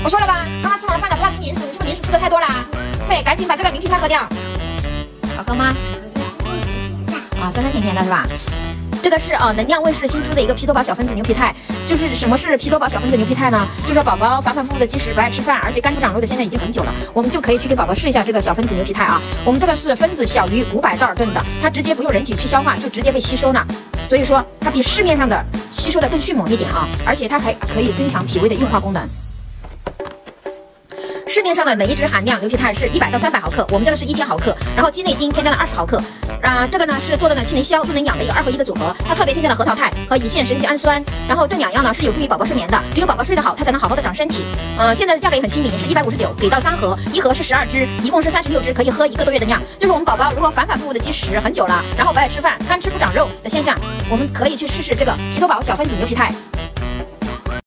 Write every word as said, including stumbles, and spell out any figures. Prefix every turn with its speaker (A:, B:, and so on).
A: 我说了吧，刚刚吃完了饭了，不要吃零食，你是不是零食吃的太多啦？对，赶紧把这个牛皮肽喝掉。好喝吗？啊，酸酸甜甜的是吧？这个是啊，能量卫士新出的一个皮多宝小分子牛皮肽。就是什么是皮多宝小分子牛皮肽呢？就是说宝宝反反复复的积食，不爱吃饭，而且肝不长肉的现在已经很久了，我们就可以去给宝宝试一下这个小分子牛皮肽啊。我们这个是分子小于五百道尔顿的，它直接不用人体去消化，就直接被吸收呢。所以说它比市面上的吸收的更迅猛一点啊，而且它还可以增强脾胃的运化功能。市面上的每一支含量牛皮肽是一百到三百毫克，我们这个是一千毫克，然后鸡内金添加了二十毫克，啊、呃，这个呢是做的呢既能消又能养的一个二合一的组合，它特别添加了核桃肽和乙酰神经氨酸，然后这两样呢是有助于宝宝睡眠的，只有宝宝睡得好，它才能好好的长身体。呃，现在的价格也很亲民，是一百五十九，给到三盒，一盒是十二支，一共是三十六支，可以喝一个多月的量。就是我们宝宝如果反反复复的积食很久了，然后不爱吃饭，干吃不长肉的现象，我们可以去试试这个皮多宝小分子牛皮肽。